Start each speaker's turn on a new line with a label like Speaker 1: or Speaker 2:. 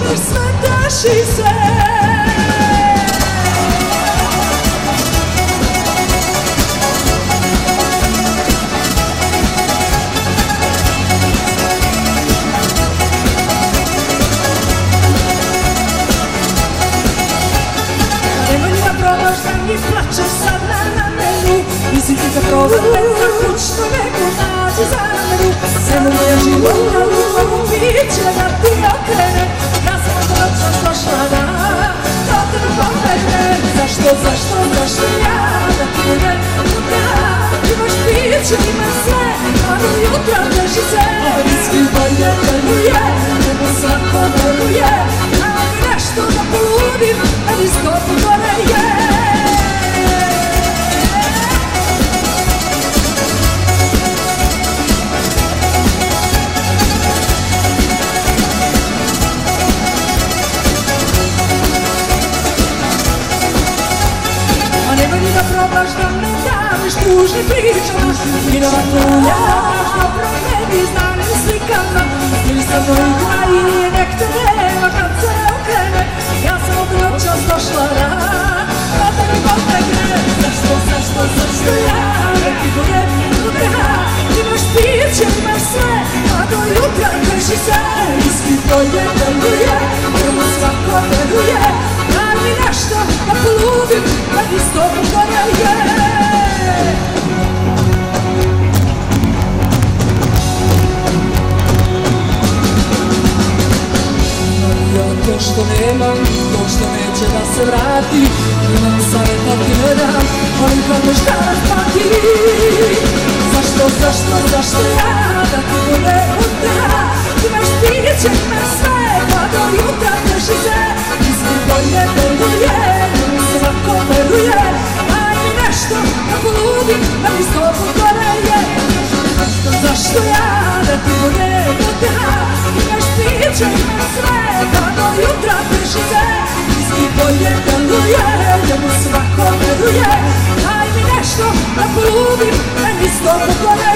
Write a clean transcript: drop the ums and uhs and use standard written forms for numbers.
Speaker 1: voliš sve, deši se. I plačeš sad na ramenu, nisi ti ga probala za kućno nego nađi zamenu. Sve moja života ljubav biće da ti okrene, ja sam od noćas došla da te pobegne. Zašto ja da ti ne utra, imaš piće, imaš sve, a do jutra drži se. Viski bolje deluje, nego svako deluje, a mi nešto da poludim, da mi stopu gore je. Da probaš da me daviš tužni pričama, vjerovatno ja dobro ne bi znanim slikama. Ili sa mnom igra i nek te nema kad se okrene, ja sam od noćas došla da te mi pobegne. Zašto ja nek ti bude udreha, imaš piće, imaš sve, a do jutra drži se. Viski bolje deluje, prvo svako veruje, daj mi nešto da polubim, da ti s tobom gore je. Ja to što nemam, to što neće da se vrati, imam savjet da ti ne dam, ali kako šta raspati. Zašto ja da ti bude udra, imaš piće, imaš sve, pa do jutra drži se. Misli bolje deluje, svako veruje, daj mi nešto da polubim, da mi s tobom gore je. Zašto ja da ti bude udra, imaš piće, imaš sve, pa do jutra drži se. Misli bolje deluje, svako veruje, daj mi nešto da polubim, da mi s tobom gore je.